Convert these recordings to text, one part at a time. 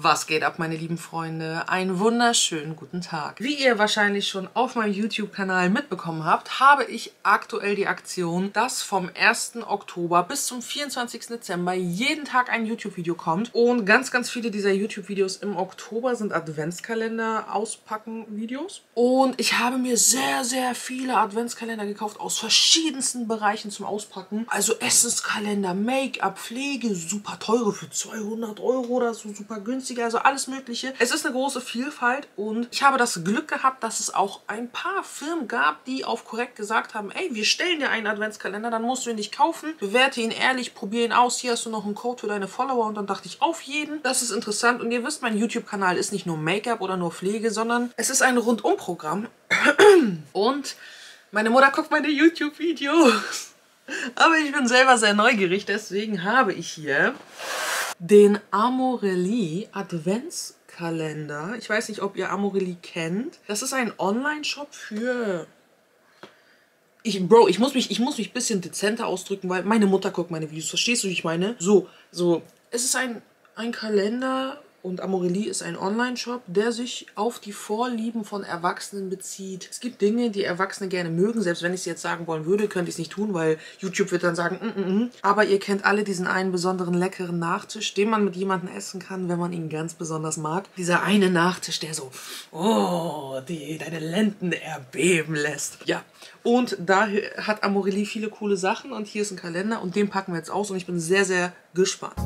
Was geht ab, meine lieben Freunde? Einen wunderschönen guten Tag. Wie ihr wahrscheinlich schon auf meinem YouTube-Kanal mitbekommen habt, habe ich aktuell die Aktion, dass vom 1. Oktober bis zum 24. Dezember jeden Tag ein YouTube-Video kommt. Und ganz viele dieser YouTube-Videos im Oktober sind Adventskalender-Auspacken-Videos. Und ich habe mir sehr viele Adventskalender gekauft aus verschiedensten Bereichen zum Auspacken. Also Essenskalender, Make-up, Pflege, super teure für 200 € oder so, super günstiger, also alles mögliche. Es ist eine große Vielfalt und ich habe das Glück gehabt, dass es auch ein paar Firmen gab, die auf korrekt gesagt haben, ey, wir stellen dir einen Adventskalender, dann musst du ihn nicht kaufen, bewerte ihn ehrlich, probier ihn aus, hier hast du noch einen Code für deine Follower. Und dann dachte ich, auf jeden, das ist interessant. Und ihr wisst, mein YouTube-Kanal ist nicht nur Make-up oder nur Pflege, sondern es ist ein Rundum-Programm. Und meine Mutter guckt meine YouTube-Videos. Aber ich bin selber sehr neugierig, deswegen habe ich hier den Amorelli Adventskalender. Ich weiß nicht, ob ihr Amorelli kennt. Das ist ein Online-Shop für... Bro, ich muss mich ein bisschen dezenter ausdrücken, weil meine Mutter guckt meine Videos. Verstehst du, wie ich meine? So. Es ist ein Kalender und Amorelli ist ein Online-Shop, der sich auf die Vorlieben von Erwachsenen bezieht. Es gibt Dinge, die Erwachsene gerne mögen. Selbst wenn ich es jetzt sagen wollen würde, könnte ich es nicht tun, weil YouTube wird dann sagen, Aber ihr kennt alle diesen einen besonderen leckeren Nachtisch, den man mit jemandem essen kann, wenn man ihn ganz besonders mag. Dieser eine Nachtisch, der so, deine Lenden erbeben lässt. Ja, und da hat Amorelli viele coole Sachen und hier ist ein Kalender und den packen wir jetzt aus und ich bin sehr gespannt.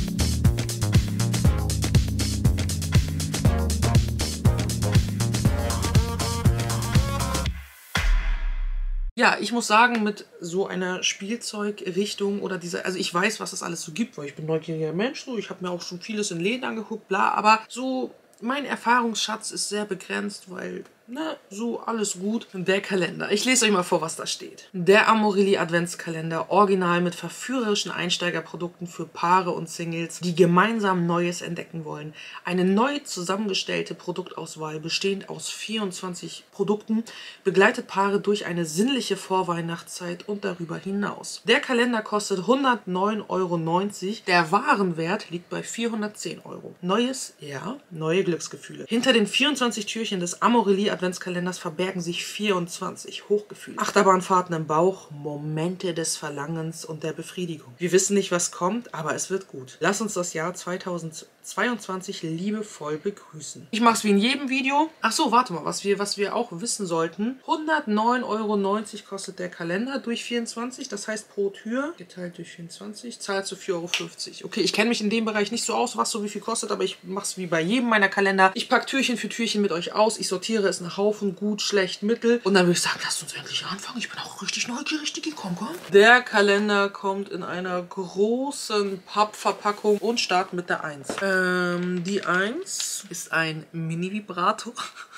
Ja, ich muss sagen, mit so einer Spielzeugrichtung oder also ich weiß, was es alles so gibt, weil ich bin ein neugieriger Mensch, so, ich habe mir auch schon vieles in Läden angeguckt, bla, aber so mein Erfahrungsschatz ist sehr begrenzt, weil, so alles gut. Der Kalender. Ich lese euch mal vor, was da steht. Der Amorelli Adventskalender, original mit verführerischen Einsteigerprodukten für Paare und Singles, die gemeinsam Neues entdecken wollen. Eine neu zusammengestellte Produktauswahl, bestehend aus 24 Produkten, begleitet Paare durch eine sinnliche Vorweihnachtszeit und darüber hinaus. Der Kalender kostet 109,90 €. Der Warenwert liegt bei 410 €. Neues, ja, neue Glücksgefühle. Hinter den 24 Türchen des Amorelli Adventskalenders verbergen sich 24 Hochgefühle. Achterbahnfahrten im Bauch, Momente des Verlangens und der Befriedigung. Wir wissen nicht, was kommt, aber es wird gut. Lass uns das Jahr 2022 liebevoll begrüßen. Ich mache es wie in jedem Video. Ach so, warte mal, was wir auch wissen sollten. 109,90 € kostet der Kalender durch 24. Das heißt, pro Tür geteilt durch 24 zahlst du 4,50 €. Okay, ich kenne mich in dem Bereich nicht so aus, was so wie viel kostet, aber ich mache es wie bei jedem meiner Kalender. Ich packe Türchen für Türchen mit euch aus. Ich sortiere es nach Haufen, gut, schlecht, mittel. Und dann würde ich sagen, lasst uns endlich anfangen. Ich bin auch richtig neugierig, Digi, komm. Der Kalender kommt in einer großen Pappverpackung und startet mit der 1. Die 1 ist ein Mini-Vibrator.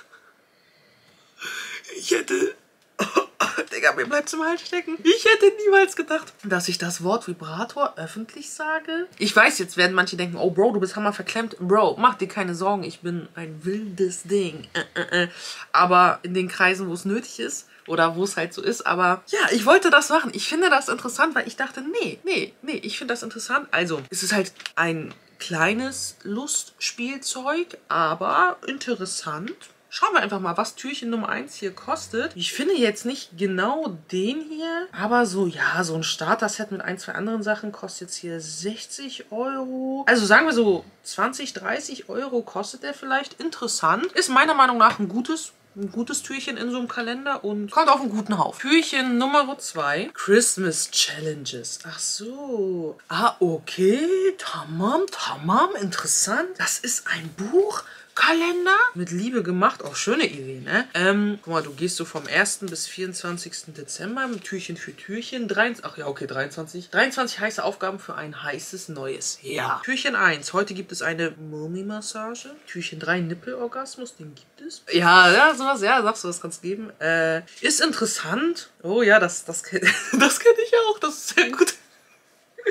Digga, mir bleibt's im Hals stecken. Ich hätte niemals gedacht, dass ich das Wort Vibrator öffentlich sage. Ich weiß, jetzt werden manche denken, oh Bro, du bist hammer verklemmt. Bro, mach dir keine Sorgen, ich bin ein wildes Ding. Aber in den Kreisen, wo es nötig ist, oder wo es halt so ist, aber ja, ich wollte das machen. Ich finde das interessant, weil ich dachte, nee, ich finde das interessant. Also, es ist halt ein kleines Lustspielzeug, aber interessant. Schauen wir einfach mal, was Türchen Nummer 1 hier kostet. Ich finde jetzt nicht genau den hier, aber so, ja, so ein Starter-Set mit ein, zwei anderen Sachen kostet jetzt hier 60 €. Also sagen wir so 20, 30 € kostet der vielleicht. Interessant. Ist meiner Meinung nach ein gutes Türchen in so einem Kalender und kommt auf einen guten Haufen. Türchen Nummer 2. Christmas Challenges. Ach so. Ah, okay. Tamam. Interessant. Das ist ein Buchkalender mit Liebe gemacht. Auch schöne Idee, ne? Guck mal, du gehst so vom 1. bis 24. Dezember mit Türchen für Türchen. 23 heiße Aufgaben für ein heißes neues Jahr. Türchen 1. Heute gibt es eine Mummi-Massage. Türchen 3. Nippelorgasmus. Den gibt es. Ja, sowas. Ja, sagst du, das kannst du geben. Ist interessant. Oh ja, das kenn ich auch. Das ist sehr gut.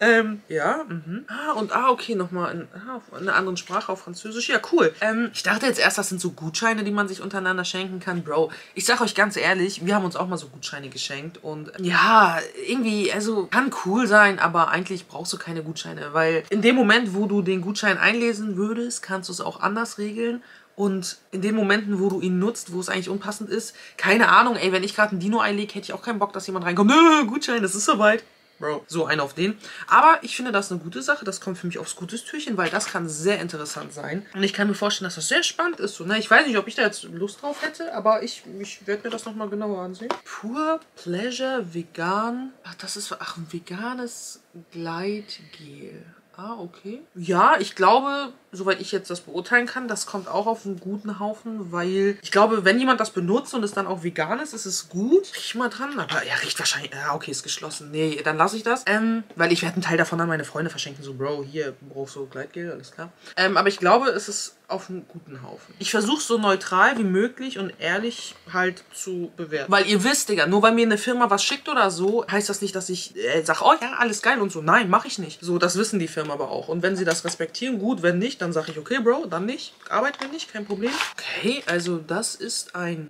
Ja, okay, nochmal in einer anderen Sprache, auf Französisch. Ja, cool. Ich dachte jetzt erst, das sind so Gutscheine, die man sich untereinander schenken kann. Bro, ich sag euch ganz ehrlich, wir haben uns auch mal so Gutscheine geschenkt. Und ja, irgendwie, also kann cool sein, aber eigentlich brauchst du keine Gutscheine. Weil in dem Moment, wo du den Gutschein einlesen würdest, kannst du es auch anders regeln. Und in den Momenten, wo du ihn nutzt, wo es eigentlich unpassend ist, keine Ahnung, ey, wenn ich gerade ein Dino einlege, hätte ich auch keinen Bock, dass jemand reinkommt. Nö, Gutschein, das ist soweit. Bro, so ein auf den. Aber ich finde das eine gute Sache. Das kommt für mich aufs gutes Türchen, weil das kann sehr interessant sein. Und ich kann mir vorstellen, dass das sehr spannend ist. So, ne? Ich weiß nicht, ob ich da jetzt Lust drauf hätte, aber ich werde mir das nochmal genauer ansehen. Pure Pleasure Vegan. Ach, das ist ein veganes Gleitgel. Ah, okay. Ja, ich glaube, soweit ich jetzt das beurteilen kann, das kommt auch auf einen guten Haufen, weil ich glaube, wenn jemand das benutzt und es dann auch vegan ist, ist es gut. Riech mal dran, aber ja, riecht wahrscheinlich, ja, okay, ist geschlossen. Nee, dann lasse ich das. Weil ich werde einen Teil davon an meine Freunde verschenken, so, Bro, hier, brauchst du Gleitgel, alles klar. Aber ich glaube, es ist auf einen guten Haufen. Ich versuche so neutral wie möglich und ehrlich halt zu bewerten. Weil ihr wisst, Digga, nur weil mir eine Firma was schickt oder so, heißt das nicht, dass ich sage, oh ja, alles geil und so. Nein, mache ich nicht. So, das wissen die Firmen aber auch. Und wenn sie das respektieren, gut, wenn nicht, dann sage ich, okay, Bro, dann nicht. Arbeiten wir nicht, kein Problem. Okay, also das ist ein...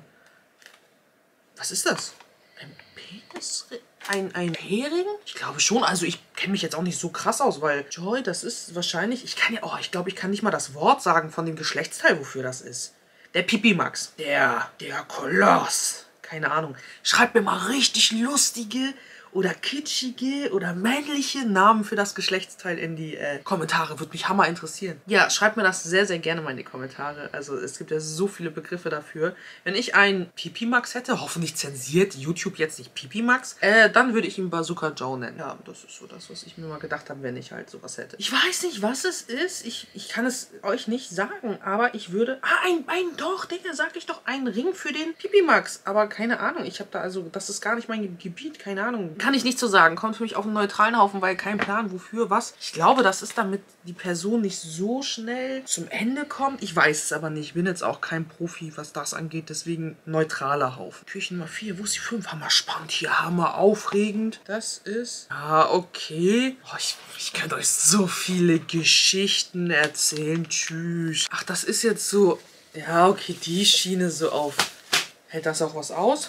Was ist das? Ein Penisring? Ein Hering? Ich glaube schon. Also ich kenne mich jetzt auch nicht so krass aus, weil Joy, das ist wahrscheinlich... Ich glaube, ich kann nicht mal das Wort sagen von dem Geschlechtsteil, wofür das ist. Der Pipimax. Der Koloss. Keine Ahnung. Schreibt mir mal richtig lustige oder kitschige oder männliche Namen für das Geschlechtsteil in die Kommentare. Würde mich hammer interessieren. Ja, schreibt mir das sehr, sehr gerne mal in die Kommentare. Also es gibt ja so viele Begriffe dafür. Wenn ich einen Pipimax hätte, hoffentlich zensiert YouTube jetzt nicht Pipimax, dann würde ich ihn Bazooka Joe nennen. Ja, das ist so das, was ich mir mal gedacht habe, wenn ich halt sowas hätte. Ich weiß nicht, was es ist. Ich kann es euch nicht sagen, aber ich würde... Doch, Digga, sag ich doch, ein Ring für den Pipimax. Aber keine Ahnung, ich habe da also... Das ist gar nicht mein Gebiet, keine Ahnung. Kann ich nicht so sagen. Kommt für mich auf einen neutralen Haufen, weil kein Plan, wofür, was. Ich glaube, das ist, damit die Person nicht so schnell zum Ende kommt. Ich weiß es aber nicht. Ich bin jetzt auch kein Profi, was das angeht. Deswegen neutraler Haufen. Türchen Nummer 4. Wo ist die 5? Hammer spannend hier. Hammer aufregend. Das ist... Ah, okay. Oh, ich könnte euch so viele Geschichten erzählen. Tschüss. Ach, das ist jetzt so... Ja, okay. Die Schiene so auf... Hält das auch was aus?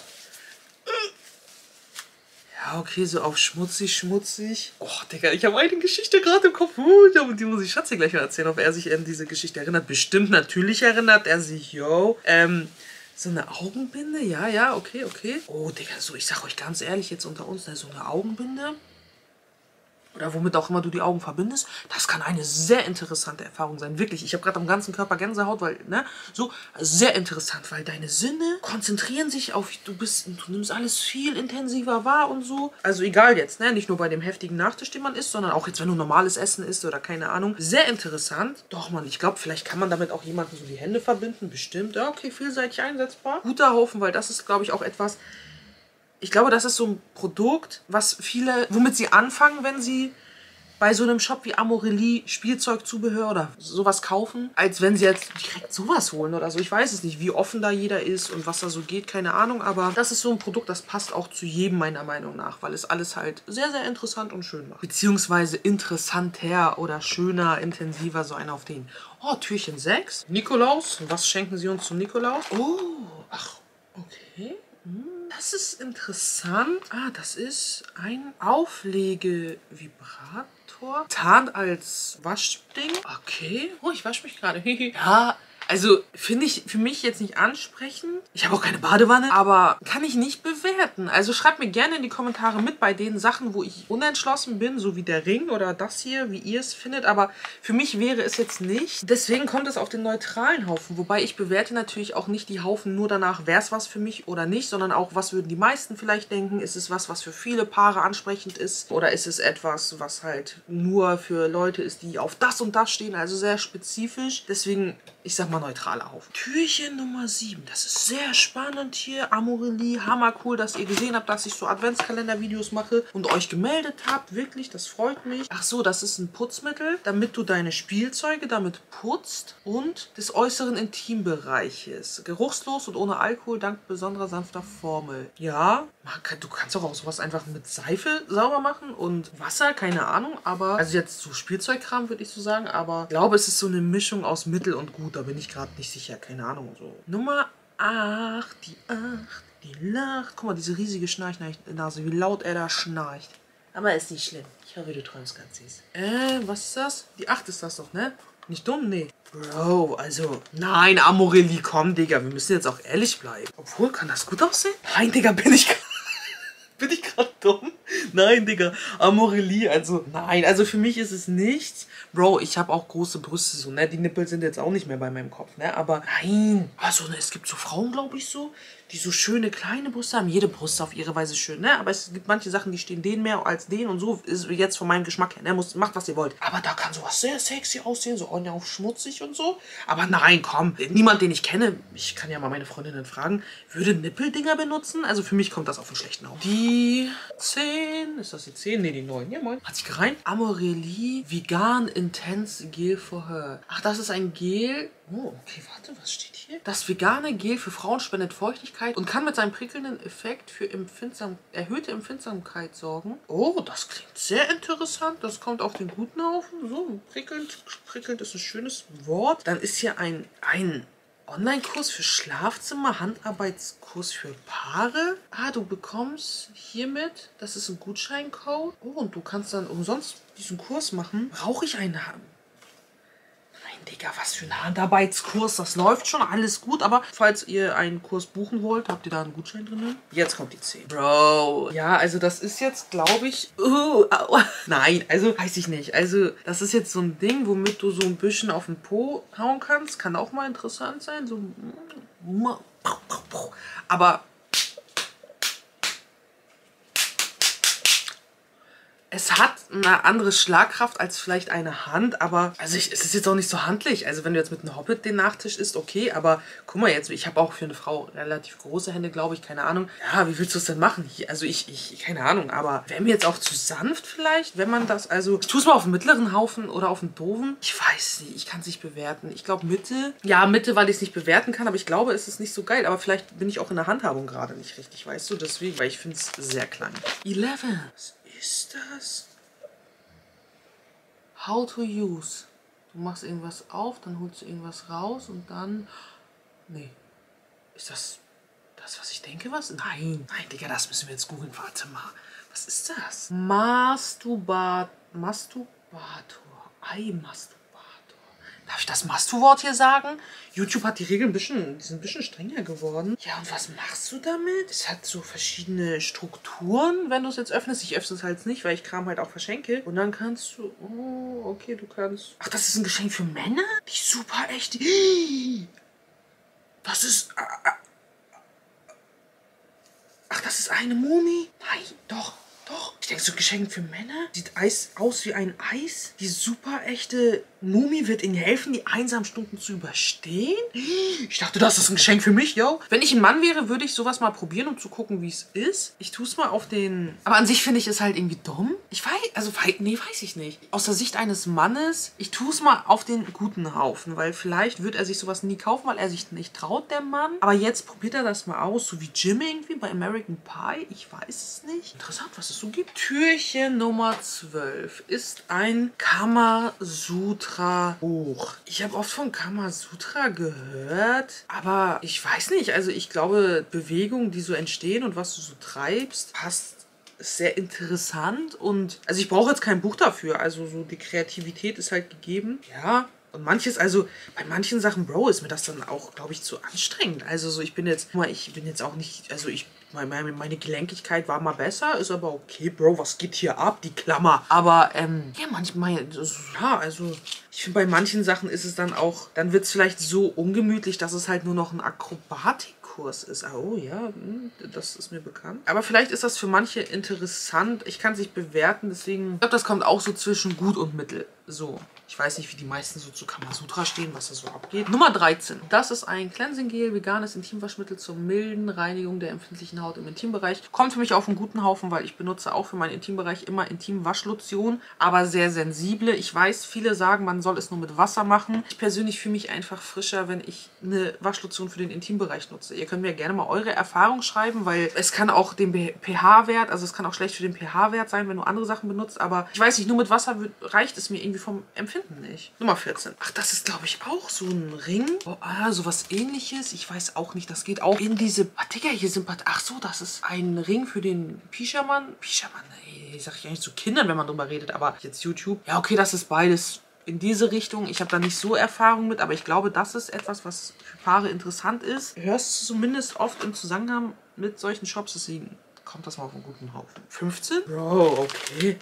Ja, okay, so auf schmutzig. Oh, Digga, ich habe eine Geschichte gerade im Kopf. Die muss ich Schatzi gleich mal erzählen, ob er sich an diese Geschichte erinnert. Bestimmt, natürlich erinnert er sich, yo. So eine Augenbinde? Ja, okay. Oh, Digga, so, ich sag euch ganz ehrlich jetzt unter uns, so eine Augenbinde... Oder womit auch immer du die Augen verbindest, das kann eine sehr interessante Erfahrung sein. Wirklich, ich habe gerade am ganzen Körper Gänsehaut, weil, ne, so, sehr interessant, weil deine Sinne konzentrieren sich auf, du nimmst alles viel intensiver wahr und so. Also egal jetzt, ne, nicht nur bei dem heftigen Nachtisch, den man isst, sondern auch jetzt, wenn du normales Essen isst oder keine Ahnung. Sehr interessant. Doch, Mann, ich glaube, vielleicht kann man damit auch jemanden so die Hände verbinden, bestimmt. Ja, okay, vielseitig einsetzbar. Guter Haufen, weil das ist, glaube ich, auch etwas... Ich glaube, das ist so ein Produkt, womit sie anfangen, wenn sie bei so einem Shop wie Amorelie Spielzeugzubehör oder sowas kaufen, als wenn sie jetzt direkt sowas holen oder so. Ich weiß es nicht, wie offen da jeder ist und was da so geht, keine Ahnung. Aber das ist so ein Produkt, das passt auch zu jedem meiner Meinung nach, weil es alles halt sehr, sehr interessant und schön macht. Beziehungsweise interessanter oder schöner, intensiver, so einer auf den. Oh, Türchen 6. Nikolaus. Was schenken sie uns zum Nikolaus? Oh, ach, okay. Das ist interessant. Ah, das ist ein Auflegevibrator. Tarnt als Waschding. Okay. Oh, ich wasche mich gerade. Ja, also finde ich für mich jetzt nicht ansprechend. Ich habe auch keine Badewanne, aber kann ich nicht bewerten. Also schreibt mir gerne in die Kommentare mit bei den Sachen, wo ich unentschlossen bin, so wie der Ring oder das hier, wie ihr es findet. Aber für mich wäre es jetzt nicht. Deswegen kommt es auf den neutralen Haufen. Wobei ich bewerte natürlich auch nicht die Haufen nur danach, wäre es was für mich oder nicht, sondern auch, was würden die meisten vielleicht denken. Ist es was für viele Paare ansprechend ist? Oder ist es etwas, was halt nur für Leute ist, die auf das und das stehen? Also sehr spezifisch. Deswegen, ich sag mal neutraler Haufen. Türchen Nummer 7. Das ist sehr spannend hier. Amorelie, hammercool, dass ihr gesehen habt, dass ich so Adventskalender-Videos mache und euch gemeldet habt. Wirklich, das freut mich. Ach so, das ist ein Putzmittel, damit du deine Spielzeuge damit putzt und des äußeren Intimbereiches. Geruchslos und ohne Alkohol, dank besonderer sanfter Formel. Ja, du kannst auch sowas einfach mit Seife sauber machen und Wasser, keine Ahnung. Aber, also jetzt so Spielzeugkram würde ich so sagen, aber ich glaube, es ist so eine Mischung aus Mittel und Gut. Da bin ich gerade nicht sicher, keine Ahnung. So. Nummer 8, die 8, die lacht. Guck mal, diese riesige Schnarchnase, wie laut er da schnarcht. Aber ist nicht schlimm. Ich hoffe, du träumst ganz süß. Was ist das? Die 8 ist das doch, ne? Nicht dumm? Nee. Bro, also... Nein, Amorelie, komm, Digga. Wir müssen jetzt auch ehrlich bleiben. Obwohl, kann das gut aussehen? Nein, Digga, bin ich gerade dumm? Nein, Digga. Amorelie, also... Nein, also für mich ist es nichts. Bro, ich habe auch große Brüste, so, ne? Die Nippel sind jetzt auch nicht mehr bei meinem Kopf, ne? Aber nein. Also, ne, es gibt so Frauen, glaube ich, so, die so schöne kleine Brüste haben. Jede Brust auf ihre Weise schön, ne? Aber es gibt manche Sachen, die stehen denen mehr als denen und so ist jetzt von meinem Geschmack her, ne? Macht, was ihr wollt. Aber da kann sowas sehr sexy aussehen, so Anja auf schmutzig und so. Aber nein, komm. Niemand, den ich kenne, ich kann ja mal meine Freundinnen fragen, würde Nippeldinger benutzen? Also für mich kommt das auf einen schlechten Haufen. Die 10, ist das die 10? Ne, die 9. Ja, moin. Hat sich gereimt. Amorelie Vegan Intense Gel for Her. Ach, das ist ein Gel. Oh, okay, warte, was steht hier? Das vegane Gel für Frauen spendet Feuchtigkeit und kann mit seinem prickelnden Effekt für erhöhte Empfindsamkeit sorgen. Oh, das klingt sehr interessant. Das kommt auf den guten Haufen. So, prickelnd. Prickelnd ist ein schönes Wort. Dann ist hier ein Online-Kurs für Schlafzimmer, Handarbeitskurs für Paare. Ah, du bekommst hiermit, das ist ein Gutscheincode. Oh, und du kannst dann umsonst diesen Kurs machen. Brauche ich einen Digga, was für ein Handarbeitskurs. Das läuft schon, alles gut. Aber falls ihr einen Kurs buchen wollt, habt ihr da einen Gutschein drin? Jetzt kommt die 10. Bro. Ja, also das ist jetzt, glaube ich... Nein, also weiß ich nicht. Also das ist jetzt so ein Ding, womit du so ein bisschen auf den Po hauen kannst. Kann auch mal interessant sein. So... Aber... Es hat eine andere Schlagkraft als vielleicht eine Hand, aber also es ist jetzt auch nicht so handlich. Also wenn du jetzt mit einem Hobbit den Nachtisch isst, okay, aber guck mal jetzt, ich habe auch für eine Frau relativ große Hände, glaube ich, keine Ahnung. Ja, wie willst du es denn machen? Also keine Ahnung, aber wäre mir jetzt auch zu sanft vielleicht, wenn man das, also ich tue es mal auf den mittleren Haufen oder auf den doofen. Ich weiß nicht, ich kann es nicht bewerten. Ich glaube Mitte, ja Mitte, weil ich es nicht bewerten kann, aber ich glaube, es ist nicht so geil. Aber vielleicht bin ich auch in der Handhabung gerade nicht richtig, weißt du, deswegen, weil ich finde es sehr klein. 11. Ist das? How to use. Du machst irgendwas auf, dann holst du irgendwas raus und dann... Nee. Ist das was ich denke, was? Nein. Nein, Digga, das müssen wir jetzt googeln. Warte mal. Was ist das? Masturbator. Ei-Masturbator. Darf ich das Mastu-Wort hier sagen? YouTube hat die Regeln die sind ein bisschen strenger geworden. Ja, und was machst du damit? Es hat so verschiedene Strukturen, wenn du es jetzt öffnest. Ich öffne es halt nicht, weil ich Kram halt auch verschenke. Und dann kannst du... Oh, okay, du kannst... Ach, das ist ein Geschenk für Männer? Die super echt... Das ist... Ach, das ist eine Mumie? Nein, doch. Ich denke, so Geschenk für Männer. Sieht aus wie ein Eis. Die super echte Mumie wird ihnen helfen, die einsamen Stunden zu überstehen. Ich dachte, das ist ein Geschenk für mich, yo. Wenn ich ein Mann wäre, würde ich sowas mal probieren, um zu gucken, wie es ist. Ich tue es mal auf den... Aber an sich finde ich es halt irgendwie dumm. Ich weiß... Also, nee, weiß ich nicht. Aus der Sicht eines Mannes, ich tue es mal auf den guten Haufen. Weil vielleicht wird er sich sowas nie kaufen, weil er sich nicht traut, der Mann. Aber jetzt probiert er das mal aus. So wie Jim irgendwie bei American Pie. Ich weiß es nicht. Interessant, was es so gibt. Türchen Nummer 12 ist ein Kamasutra-Buch. Ich habe oft von Kamasutra gehört, aber ich weiß nicht. Also ich glaube, Bewegungen, die so entstehen und was du so treibst, passt sehr interessant. Und also ich brauche jetzt kein Buch dafür. Also so die Kreativität ist halt gegeben. Ja. Und manches, also bei manchen Sachen, Bro, ist mir das dann auch, glaube ich, zu anstrengend. Also so, ich bin jetzt auch nicht, also meine Gelenkigkeit war mal besser, ist aber okay, Bro, was geht hier ab? Die Klammer. Aber, ja, manchmal, ja, also ich finde, bei manchen Sachen ist es dann auch, dann wird es vielleicht so ungemütlich, dass es halt nur noch ein Akrobatikkurs ist. Oh ja, das ist mir bekannt. Aber vielleicht ist das für manche interessant. Ich kann es nicht bewerten, deswegen, ich glaube, das kommt auch so zwischen gut und mittel. So. Ich Ich weiß nicht, wie die meisten so zu Kamasutra stehen, was da so abgeht. Nummer 13. Das ist ein Cleansing Gel, veganes Intimwaschmittel zur milden Reinigung der empfindlichen Haut im Intimbereich. Kommt für mich auf einen guten Haufen, weil ich benutze auch für meinen Intimbereich immer Intimwaschlotion, aber sehr sensible. Ich weiß, viele sagen, man soll es nur mit Wasser machen. Ich persönlich fühle mich einfach frischer, wenn ich eine Waschlotion für den Intimbereich nutze. Ihr könnt mir gerne mal eure Erfahrung schreiben, weil es kann auch den pH-Wert, also es kann auch schlecht für den pH-Wert sein, wenn du andere Sachen benutzt, aber ich weiß nicht, nur mit Wasser reicht es mir irgendwie vom Empfinden nicht. Nummer 14. Ach, das ist, glaube ich, auch so ein Ring. Oh, sowas ähnliches. Ich weiß auch nicht, das geht auch in diese... Ah, Digga, hier sind... Ach so, das ist ein Ring für den Pischermann. Pischermann, ey, sag ich eigentlich zu Kindern, wenn man drüber redet, aber jetzt YouTube. Ja, okay, das ist beides in diese Richtung. Ich habe da nicht so Erfahrung mit, aber ich glaube, das ist etwas, was für Paare interessant ist. Hörst du zumindest oft im Zusammenhang mit solchen Shops, deswegen kommt das mal auf einen guten Haufen. 15? Bro, okay.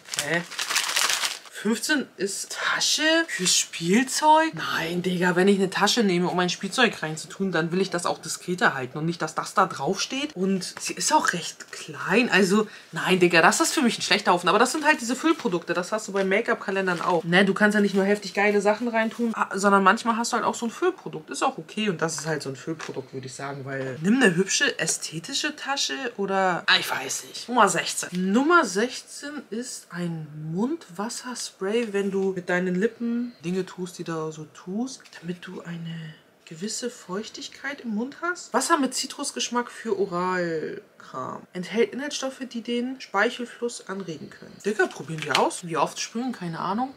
15 ist Tasche für Spielzeug? Nein, Digga, wenn ich eine Tasche nehme, um mein Spielzeug reinzutun, dann will ich das auch diskreter halten und nicht, dass das da drauf steht. Und sie ist auch recht klein, also nein, Digga, das ist für mich ein schlechter Haufen. Aber das sind halt diese Füllprodukte, das hast du bei Make-up-Kalendern auch. Ne, du kannst ja nicht nur heftig geile Sachen reintun, sondern manchmal hast du halt auch so ein Füllprodukt. Ist auch okay und das ist halt so ein Füllprodukt, würde ich sagen, weil nimm eine hübsche, ästhetische Tasche oder... ich weiß nicht. Nummer 16. Nummer 16 ist ein Mundwasserspray, wenn du mit deinen Lippen Dinge tust, die du so tust, damit du eine gewisse Feuchtigkeit im Mund hast. Wasser mit Zitrusgeschmack für Oralkram. Enthält Inhaltsstoffe, die den Speichelfluss anregen können. Dicker, probieren wir aus. Wie oft spülen, keine Ahnung.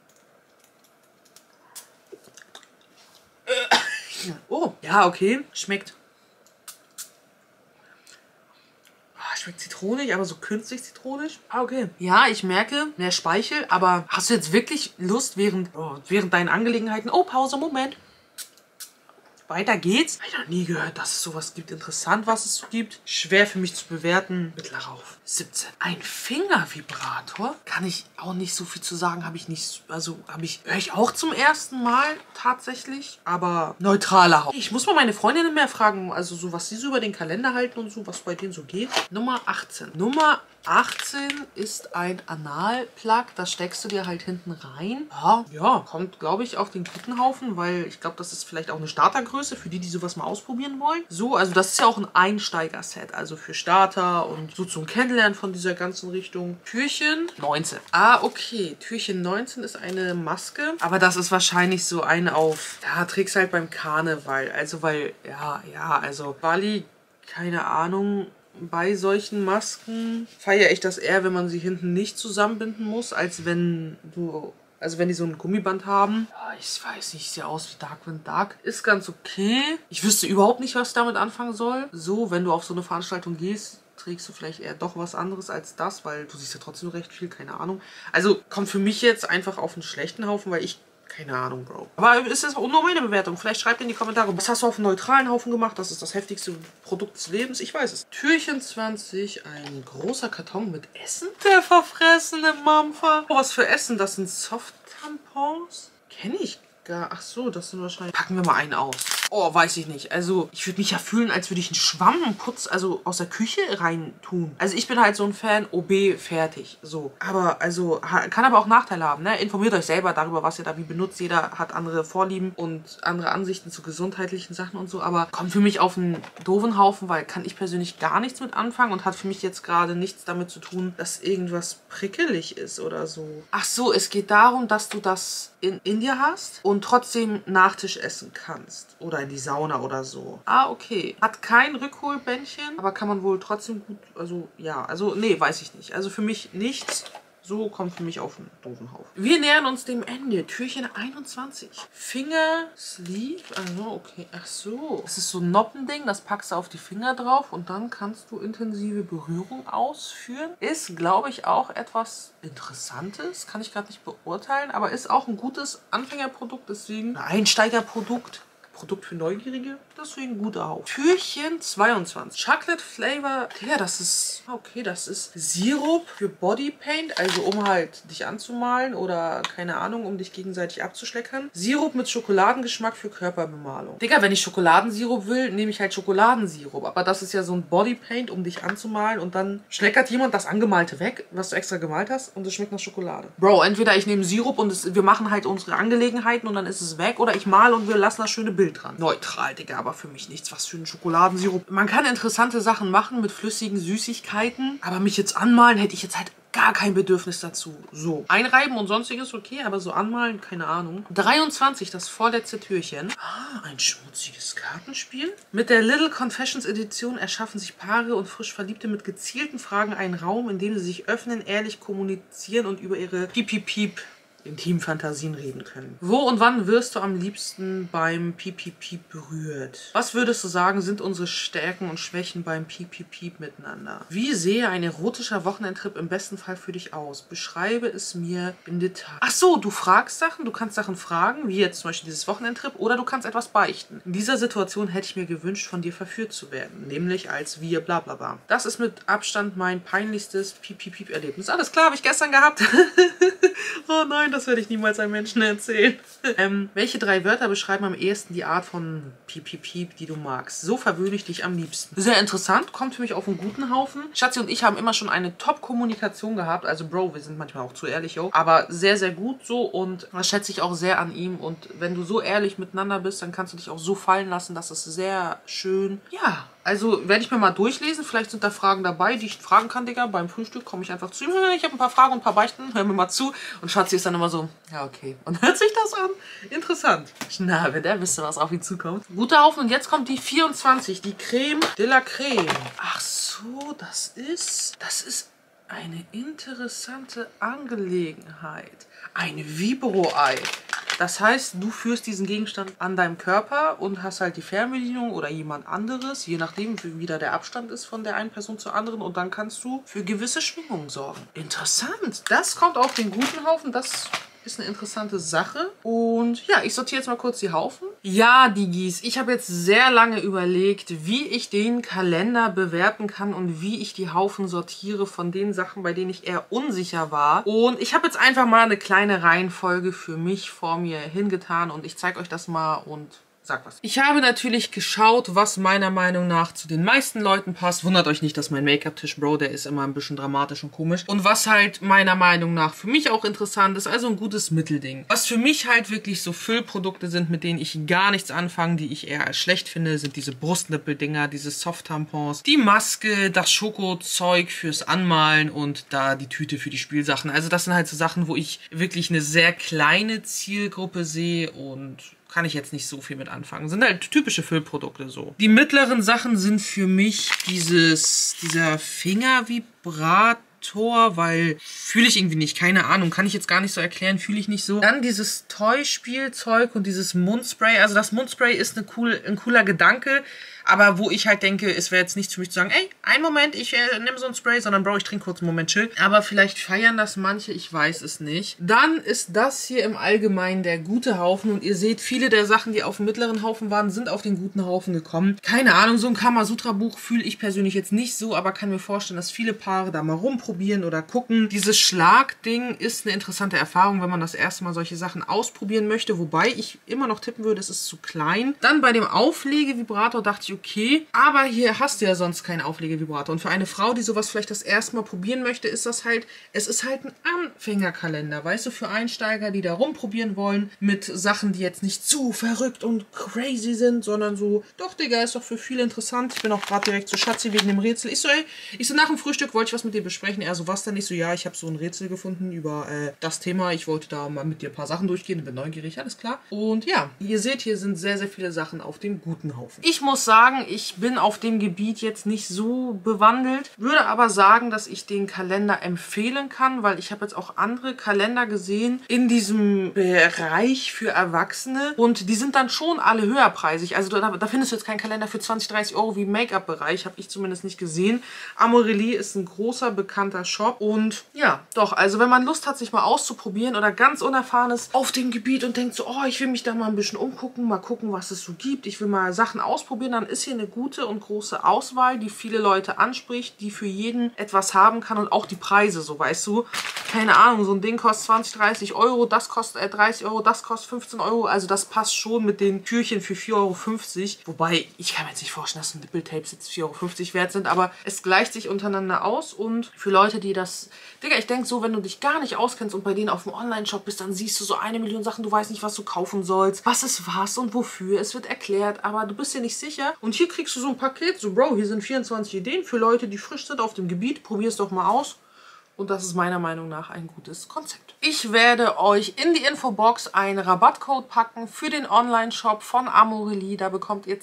Oh, ja, okay. Schmeckt. Schmeckt zitronig, aber so künstlich zitronisch. Ah, okay. Ja, ich merke, mehr Speichel, aber hast du jetzt wirklich Lust während deinen Angelegenheiten... Oh, Pause, Moment. Weiter geht's. Habe ich noch nie gehört, dass es sowas gibt. Interessant, was es so gibt. Schwer für mich zu bewerten. Mittlerer auf 17. Ein Fingervibrator. Kann ich auch nicht so viel zu sagen. Höre ich auch zum ersten Mal tatsächlich. Aber neutraler Haut. Ich muss mal meine Freundinnen mehr fragen, also so, was sie so über den Kalender halten und so, was bei denen so geht. Nummer 18. Nummer 18 ist ein Analplug. Das steckst du dir halt hinten rein. Ja, kommt, glaube ich, auf den guten Haufen, weil ich glaube, das ist vielleicht auch eine Startergröße für die, die sowas mal ausprobieren wollen. So, also das ist ja auch ein Einsteiger-Set, also für Starter und so zum Kennenlernen von dieser ganzen Richtung. Türchen 19. Ah, okay. Türchen 19 ist eine Maske, aber das ist wahrscheinlich so ein auf, ja, trägst halt beim Karneval. Also, weil, also Bali, keine Ahnung. Bei solchen Masken feiere ich das eher, wenn man sie hinten nicht zusammenbinden muss, als wenn die so ein Gummiband haben. Ja, ich weiß nicht, sieht aus wie Darkwing Duck. Ist ganz okay. Ich wüsste überhaupt nicht, was ich damit anfangen soll. So, wenn du auf so eine Veranstaltung gehst, trägst du vielleicht eher doch was anderes als das, weil du siehst ja trotzdem recht viel, keine Ahnung. Also kommt für mich jetzt einfach auf einen schlechten Haufen, weil ich... Keine Ahnung, Bro. Aber ist das nur meine Bewertung? Vielleicht schreibt in die Kommentare, was hast du auf einen neutralen Haufen gemacht? Das ist das heftigste Produkt des Lebens. Ich weiß es. Türchen 20, ein großer Karton mit Essen. Der verfressene Mampfer. Oh, was für Essen? Das sind Soft-Tampons? Kenne ich gar... Ach so, das sind wahrscheinlich... Packen wir mal einen aus. Oh, weiß ich nicht. Also, ich würde mich ja fühlen, als würde ich einen Schwammputz, also aus der Küche rein tun. Also, ich bin halt so ein Fan, OB, fertig. So. Aber, also, kann aber auch Nachteile haben, ne? Informiert euch selber darüber, was ihr da wie benutzt. Jeder hat andere Vorlieben und andere Ansichten zu gesundheitlichen Sachen und so. Aber kommt für mich auf einen doofen Haufen, weil kann ich persönlich gar nichts mit anfangen und hat für mich jetzt gerade nichts damit zu tun, dass irgendwas prickelig ist oder so. Ach so, es geht darum, dass du das in dir hast und trotzdem Nachtisch essen kannst. Oder in die Sauna oder so. Ah, okay. Hat kein Rückholbändchen, aber kann man wohl trotzdem gut, also ja, also nee, weiß ich nicht. Also für mich nichts. So kommt für mich auf einen doofen Haufen. Wir nähern uns dem Ende. Türchen 21. Finger Sleeve. Also, okay. Ach so. Das ist so ein Noppending. Das packst du auf die Finger drauf und dann kannst du intensive Berührung ausführen. Ist, glaube ich, auch etwas Interessantes. Kann ich gerade nicht beurteilen. Aber ist auch ein gutes Anfängerprodukt. Deswegen ein Einsteigerprodukt. Produkt für Neugierige. Deswegen guter Haufen. Türchen 22. Chocolate Flavor. Ja, das ist... Okay, das ist Sirup für Bodypaint. Also um halt dich anzumalen oder, keine Ahnung, um dich gegenseitig abzuschleckern. Sirup mit Schokoladengeschmack für Körperbemalung. Digga, wenn ich Schokoladensirup will, nehme ich halt Schokoladensirup. Aber das ist ja so ein Bodypaint, um dich anzumalen. Und dann schleckert jemand das Angemalte weg, was du extra gemalt hast. Und es schmeckt nach Schokolade. Bro, entweder ich nehme Sirup und wir machen halt unsere Angelegenheiten und dann ist es weg. Oder ich male und wir lassen das schöne Bild dran. Neutral, Digga, aber für mich nichts. Was für ein Schokoladensirup. Man kann interessante Sachen machen mit flüssigen Süßigkeiten. Aber mich jetzt anmalen hätte ich jetzt halt gar kein Bedürfnis dazu. So. Einreiben und sonstiges okay, aber so anmalen, keine Ahnung. 23, das vorletzte Türchen. Ah, ein schmutziges Kartenspiel. Mit der Little Confessions Edition erschaffen sich Paare und frisch Verliebte mit gezielten Fragen einen Raum, in dem sie sich öffnen, ehrlich kommunizieren und über ihre Piep-Piep-Piep intimen Fantasien reden können. Wo und wann wirst du am liebsten beim Piep-Piep-Piep berührt? Was würdest du sagen, sind unsere Stärken und Schwächen beim Piep-Piep-Piep miteinander? Wie sehe ein erotischer Wochenendtrip im besten Fall für dich aus? Beschreibe es mir im Detail. Ach so, du fragst Sachen, du kannst Sachen fragen, wie jetzt zum Beispiel dieses Wochenendtrip, oder du kannst etwas beichten. In dieser Situation hätte ich mir gewünscht, von dir verführt zu werden, nämlich als wir bla bla bla. Das ist mit Abstand mein peinlichstes Piep-Piep-Piep-Erlebnis. Alles klar, habe ich gestern gehabt. Oh nein, das werde ich niemals einem Menschen erzählen. Welche 3 Wörter beschreiben am ehesten die Art von Piep-Piep-Piep, die du magst? So verwöhne ich dich am liebsten. Sehr interessant, kommt für mich auf einen guten Haufen. Schatzi und ich haben immer schon eine Top-Kommunikation gehabt. Also Bro, wir sind manchmal auch zu ehrlich, yo. Aber sehr, sehr gut so und das schätze ich auch sehr an ihm. Und wenn du so ehrlich miteinander bist, dann kannst du dich auch so fallen lassen. Das ist sehr schön. Ja, also werde ich mir mal durchlesen. Vielleicht sind da Fragen dabei, die ich fragen kann, Digga. Beim Frühstück komme ich einfach zu ihm. Ich habe ein paar Fragen und ein paar Beichten. Hör mir mal zu. Und Schatzi ist dann immer so, ja okay. Und hört sich das an? Interessant. Na, wenn der wüsste, was auf ihn zukommt. Guter Haufen. Und jetzt kommt die 24. Die Creme de la Creme. Ach so, das ist eine interessante Angelegenheit. Ein Vibro-Ei. Das heißt, du führst diesen Gegenstand an deinem Körper und hast halt die Fernbedienung oder jemand anderes, je nachdem, wie da der Abstand ist von der einen Person zur anderen. Und dann kannst du für gewisse Schwingungen sorgen. Interessant. Das kommt auf den guten Haufen. Das ist eine interessante Sache. Und ja, ich sortiere jetzt mal kurz die Haufen. Ja, Digis, ich habe jetzt sehr lange überlegt, wie ich den Kalender bewerten kann und wie ich die Haufen sortiere von den Sachen, bei denen ich eher unsicher war. Und ich habe jetzt einfach mal eine kleine Reihenfolge für mich vor mir hingetan und ich zeige euch das mal und sag was. Ich habe natürlich geschaut, was meiner Meinung nach zu den meisten Leuten passt. Wundert euch nicht, dass mein Make-up-Tisch, Bro, der ist immer ein bisschen dramatisch und komisch. Und was halt meiner Meinung nach für mich auch interessant ist, also ein gutes Mittelding. Was für mich halt wirklich so Füllprodukte sind, mit denen ich gar nichts anfange, die ich eher als schlecht finde, sind diese Brustnippeldinger, diese Soft-Tampons, die Maske, das Schokozeug fürs Anmalen und da die Tüte für die Spielsachen. Also das sind halt so Sachen, wo ich wirklich eine sehr kleine Zielgruppe sehe und kann ich jetzt nicht so viel mit anfangen. Sind halt typische Füllprodukte so. Die mittleren Sachen sind für mich dieser Fingervibrator, weil fühle ich irgendwie nicht, keine Ahnung, kann ich jetzt gar nicht so erklären, fühle ich nicht so. Dann dieses Toy-Spielzeug und dieses Mundspray. Also das Mundspray ist ein cooler Gedanke, aber wo ich halt denke, es wäre jetzt nichts für mich zu sagen, ey, einen Moment, ich nehme so ein Spray, sondern Bro, ich trinke kurz einen Moment, chill. Aber vielleicht feiern das manche, ich weiß es nicht. Dann ist das hier im Allgemeinen der gute Haufen und ihr seht, viele der Sachen, die auf dem mittleren Haufen waren, sind auf den guten Haufen gekommen. Keine Ahnung, so ein Kamasutra-Buch fühle ich persönlich jetzt nicht so, aber kann mir vorstellen, dass viele Paare da mal rumprobieren oder gucken. Dieses Schlagding ist eine interessante Erfahrung, wenn man das erste Mal solche Sachen ausprobieren möchte, wobei ich immer noch tippen würde, es ist zu klein. Dann bei dem Auflegevibrator dachte ich, okay, aber hier hast du ja sonst keinen Auflegevibrator. Und für eine Frau, die sowas vielleicht das erste Mal probieren möchte, ist das halt, es ist halt ein Anfängerkalender, weißt du, für Einsteiger, die da rumprobieren wollen, mit Sachen, die jetzt nicht zu verrückt und crazy sind, sondern so, doch, Digga, ist doch für viele interessant. Ich bin auch gerade direkt zu Schatzi wegen dem Rätsel. Ich so, nach dem Frühstück wollte ich was mit dir besprechen. Er so, was denn? Ich so, ja, ich habe so ein Rätsel gefunden über das Thema. Ich wollte da mal mit dir ein paar Sachen durchgehen, bin neugierig, alles klar. Und ja, ihr seht, hier sind sehr, sehr viele Sachen auf dem guten Haufen. Ich muss sagen, sagen, ich bin auf dem Gebiet jetzt nicht so bewandelt, würde aber sagen, dass ich den Kalender empfehlen kann, weil ich habe jetzt auch andere Kalender gesehen in diesem Bereich für Erwachsene und die sind dann schon alle höherpreisig. Also da findest du jetzt keinen Kalender für 20, 30 Euro wie im Make-up-Bereich, habe ich zumindest nicht gesehen. Amorelie ist ein großer, bekannter Shop und ja, doch, also wenn man Lust hat, sich mal auszuprobieren oder ganz unerfahren ist auf dem Gebiet und denkt so, oh, ich will mich da mal ein bisschen umgucken, mal gucken, was es so gibt, ich will mal Sachen ausprobieren, dann ist hier eine gute und große Auswahl, die viele Leute anspricht, die für jeden etwas haben kann und auch die Preise, so weißt du, keine Ahnung, so ein Ding kostet 20, 30 Euro, das kostet 30 Euro, das kostet 15 Euro, also das passt schon mit den Türchen für 4,50 Euro, wobei, ich kann mir jetzt nicht vorstellen, dass so Nippeltapes jetzt 4,50 Euro wert sind, aber es gleicht sich untereinander aus und für Leute, die das, Digga, ich denke so, wenn du dich gar nicht auskennst und bei denen auf dem Online-Shop bist, dann siehst du so 1 Million Sachen, du weißt nicht, was du kaufen sollst, was ist was und wofür, es wird erklärt, aber du bist dir nicht sicher und hier kriegst du so ein Paket, so Bro, hier sind 24 Ideen für Leute, die frisch sind auf dem Gebiet, probier es doch mal aus. Und das ist meiner Meinung nach ein gutes Konzept. Ich werde euch in die Infobox einen Rabattcode packen für den Online-Shop von Amorelie. Da bekommt ihr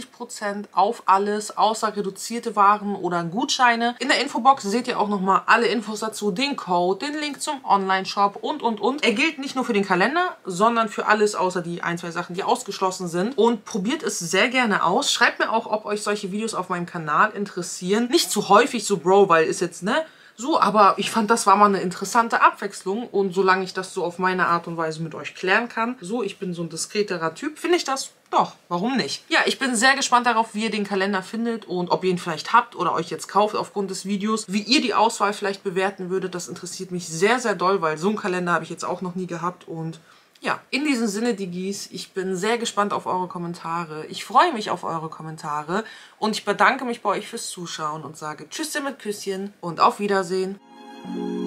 20% auf alles, außer reduzierte Waren oder Gutscheine. In der Infobox seht ihr auch nochmal alle Infos dazu, den Code, den Link zum Online-Shop und. Er gilt nicht nur für den Kalender, sondern für alles, außer die 1, 2 Sachen, die ausgeschlossen sind. Und probiert es sehr gerne aus. Schreibt mir auch, ob euch solche Videos auf meinem Kanal interessieren. Nicht zu häufig so, Bro, weil ist jetzt, ne? So, aber ich fand, das war mal eine interessante Abwechslung und solange ich das so auf meine Art und Weise mit euch klären kann, so, ich bin so ein diskreterer Typ, finde ich das doch, warum nicht? Ja, ich bin sehr gespannt darauf, wie ihr den Kalender findet und ob ihr ihn vielleicht habt oder euch jetzt kauft aufgrund des Videos, wie ihr die Auswahl vielleicht bewerten würdet, das interessiert mich sehr, sehr doll, weil so einen Kalender habe ich jetzt auch noch nie gehabt und ja, in diesem Sinne, Diggis, ich bin sehr gespannt auf eure Kommentare. Ich freue mich auf eure Kommentare und ich bedanke mich bei euch fürs Zuschauen und sage Tschüss mit Küsschen und auf Wiedersehen.